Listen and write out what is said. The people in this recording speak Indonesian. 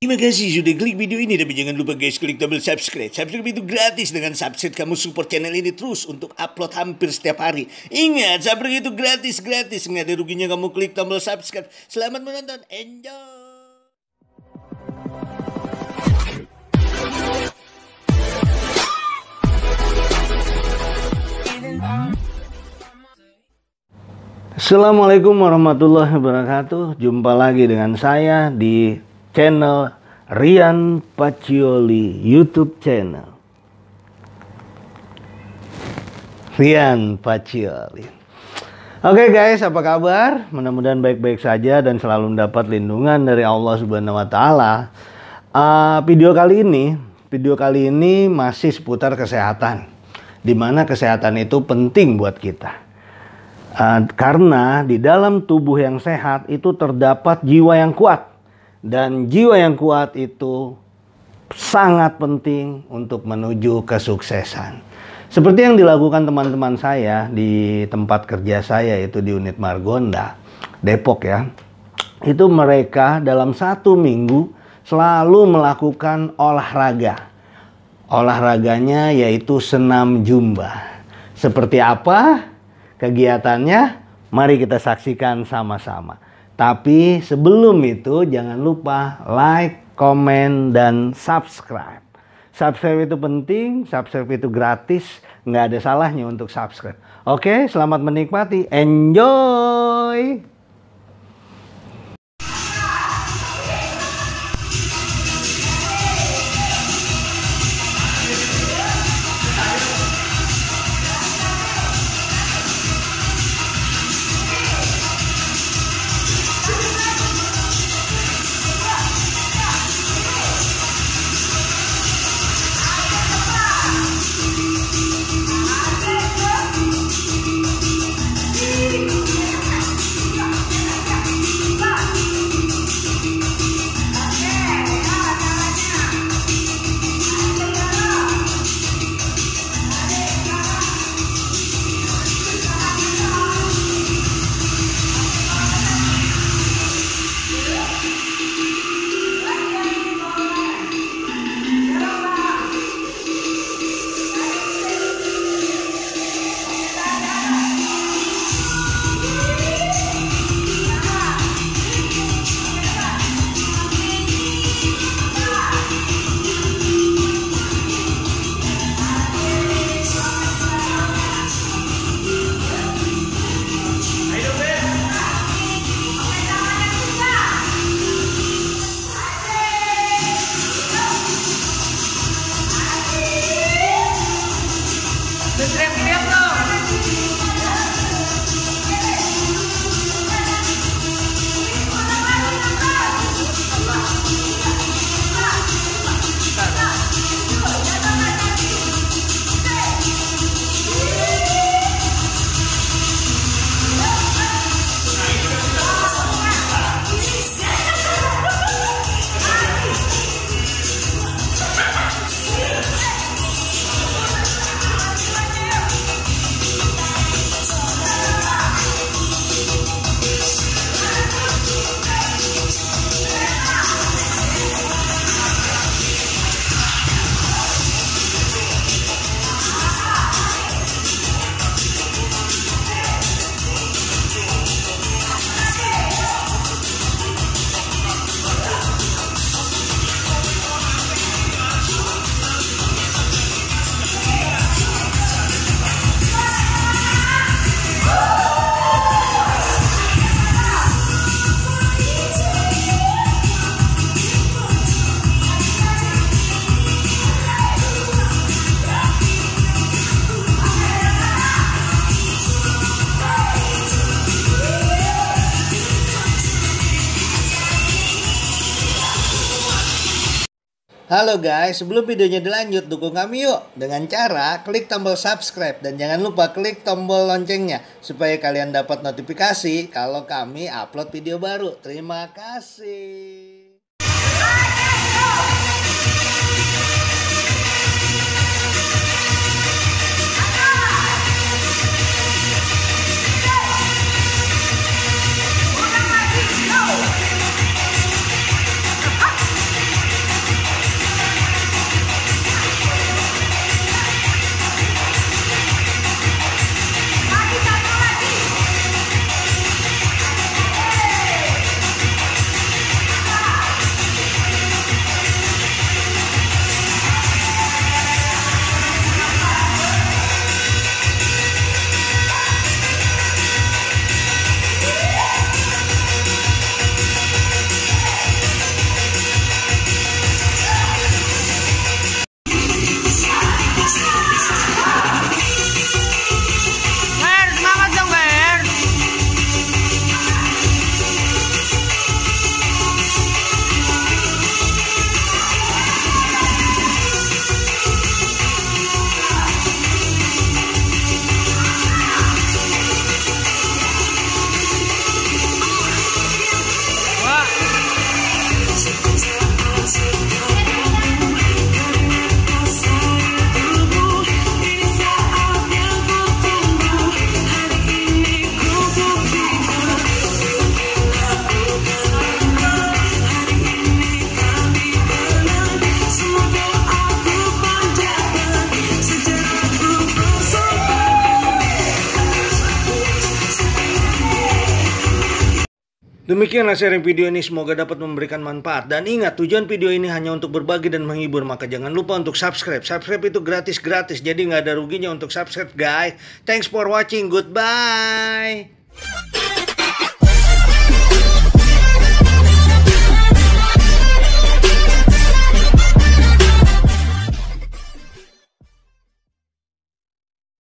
Terima kasih sudah klik video ini, tapi jangan lupa guys klik tombol subscribe. Subscribe itu gratis, dengan subscribe kamu support channel ini terus untuk upload hampir setiap hari. Ingat, subscribe itu gratis, nggak ada ruginya kamu klik tombol subscribe. Selamat menonton, enjoy. Assalamualaikum warahmatullahi wabarakatuh. Jumpa lagi dengan saya di channel Rian Pacioli YouTube channel. Rian Pacioli. Oke guys, apa kabar? Mudah-mudahan baik-baik saja dan selalu mendapat lindungan dari Allah Subhanahu wa taala. Video kali ini masih seputar kesehatan. Dimana kesehatan itu penting buat kita. Karena di dalam tubuh yang sehat itu terdapat jiwa yang kuat. Dan jiwa yang kuat itu sangat penting untuk menuju kesuksesan. Seperti yang dilakukan teman-teman saya di tempat kerja saya, itu di unit Margonda, Depok ya. Itu mereka dalam 1 minggu selalu melakukan olahraga. Olahraganya yaitu senam jumba. Seperti apa kegiatannya? Mari kita saksikan sama-sama. Tapi sebelum itu jangan lupa like, komen, dan subscribe. Subscribe itu penting, subscribe itu gratis, nggak ada salahnya untuk subscribe. Oke, selamat menikmati, enjoy! Halo guys, sebelum videonya dilanjut, dukung kami yuk dengan cara klik tombol subscribe dan jangan lupa klik tombol loncengnya supaya kalian dapat notifikasi kalau kami upload video baru. Terima kasih. Demikianlah sharing video ini, semoga dapat memberikan manfaat. Dan ingat, tujuan video ini hanya untuk berbagi dan menghibur. Maka jangan lupa untuk subscribe. Subscribe itu gratis-gratis, jadi nggak ada ruginya untuk subscribe guys. Thanks for watching, goodbye.